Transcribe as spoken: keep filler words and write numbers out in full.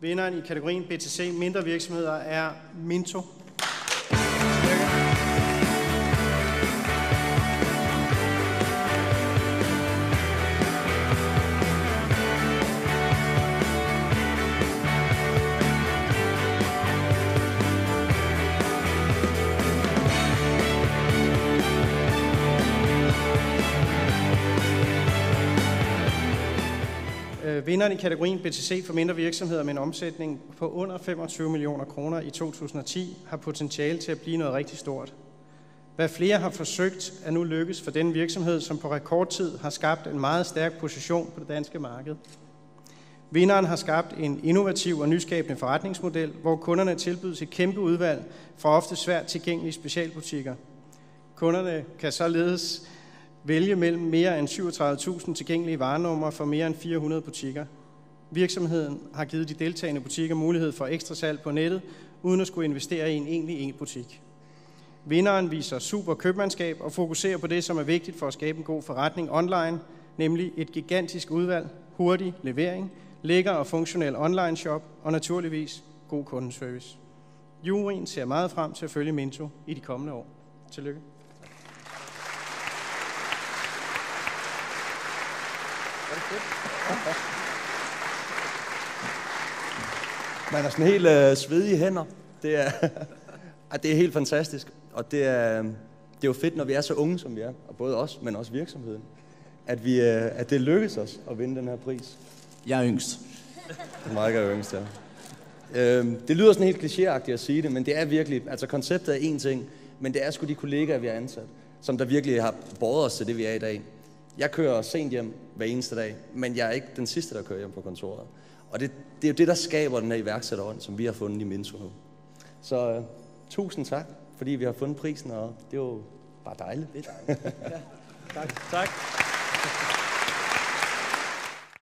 Vinderen i kategorien B T C mindre virksomheder er Minto. Vinderen i kategorien B T C for mindre virksomheder med en omsætning på under femogtyve millioner kroner i to tusind og ti har potentiale til at blive noget rigtig stort. Hvad flere har forsøgt er nu lykkes for den virksomhed, som på rekordtid har skabt en meget stærk position på det danske marked. Vinderen har skabt en innovativ og nyskabende forretningsmodel, hvor kunderne tilbydes et kæmpe udvalg fra ofte svært tilgængelige specialbutikker. Kunderne kan således vælge mellem mere end syvogtredive tusind tilgængelige varenumre for mere end fire hundrede butikker. Virksomheden har givet de deltagende butikker mulighed for ekstra salg på nettet, uden at skulle investere i en egentlig e-butik. Vinderen viser super købmandskab og fokuserer på det, som er vigtigt for at skabe en god forretning online, nemlig et gigantisk udvalg, hurtig levering, lækker og funktionel online shop og naturligvis god kundeservice. Juryen ser meget frem til at følge Minto i de kommende år. Tillykke. Man er sådan helt øh, svedige hænder. Det er, det er helt fantastisk. Og det er, det er jo fedt, når vi er så unge, som vi er. Og både os, men også virksomheden. At, vi, øh, at det lykkes os at vinde den her pris. Jeg er yngst. Meget godt yngst, ja. Øh, det lyder sådan helt klichéagtigt at sige det, men det er virkelig... Altså konceptet er én ting, men det er sgu de kollegaer, vi har ansat, som der virkelig har båret os til det, vi er i dag. Jeg kører sent hjem hver eneste dag, men jeg er ikke den sidste, der kører hjem på kontoret. Og det, det er jo det, der skaber den her iværksætterånd, som vi har fundet i Minto nu. Så uh, tusind tak, fordi vi har fundet prisen, og det er jo bare dejligt. Det er dejligt. Ja, tak. tak.